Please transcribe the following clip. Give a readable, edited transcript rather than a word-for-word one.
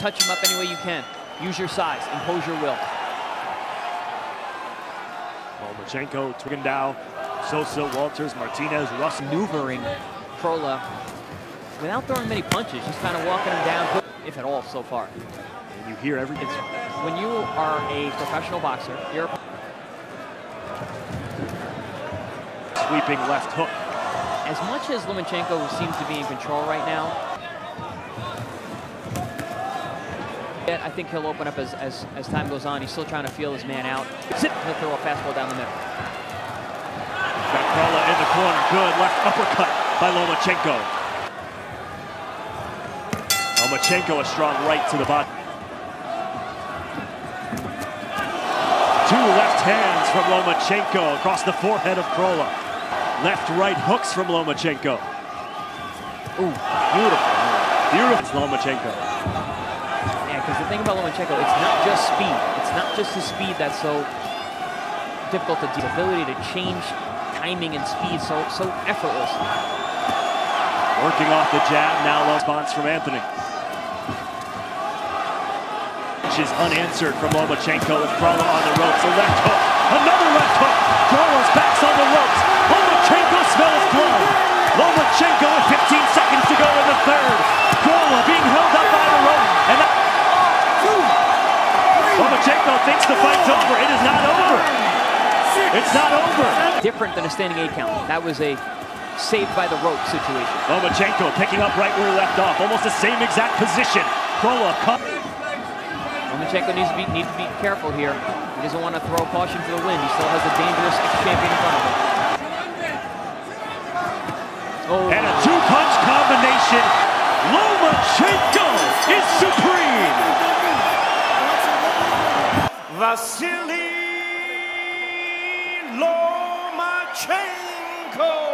touch him up any way you can. Use your size, impose your will. Lomachenko, Twigendow, Sosa, Walters, Martinez, Russ. Maneuvering Crolla without throwing many punches, just kind of walking him down, if at all so far. And you hear everything. When you are a professional boxer, you're sweeping left hook. as much as Lomachenko seems to be in control right now, I think he'll open up as time goes on. He's still trying to feel his man out. He'll throw a fastball down the middle. Got Crolla in the corner. Good left uppercut by Lomachenko. Lomachenko a strong right to the body. Two left hands from Lomachenko across the forehead of Crolla. Left-right hooks from Lomachenko. Ooh, beautiful. Beautiful. It's Lomachenko. Because the thing about Lomachenko, it's not just speed. It's not just his speed that's so difficult to do. The ability to change timing and speed so effortless. Working off the jab, now low response from Anthony. Which is unanswered from Lomachenko with Crolla on the ropes. A left hook, another left hook. Crolla's back's on the ropes. Lomachenko smells blood. Lomachenko with 15 seconds to go in the third. Crolla being held up by the rope. And Lomachenko thinks the fight's over. It is not over. It's not over. Different than a standing 8 count. That was a saved by the rope situation. Lomachenko picking up right where he left off. Almost the same exact position. Crolla cut. Lomachenko needs to be careful here. He doesn't want to throw caution to the wind. He still has a dangerous ex-champion in front of him. Oh. And a two-punch combination. Lomachenko is supreme. Vasily Lomachenko.